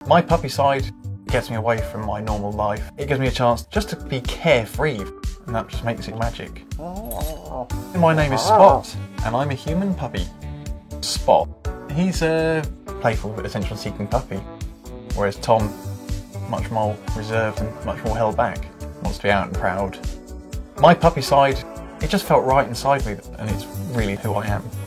My puppy side gets me away from my normal life. It gives me a chance just to be carefree, and that just makes it magic. My name is Spot, and I'm a human puppy. Spot. He's a playful but attention-seeking puppy, whereas Tom, much more reserved and much more held back, wants to be out and proud. My puppy side, it just felt right inside me, and it's really who I am.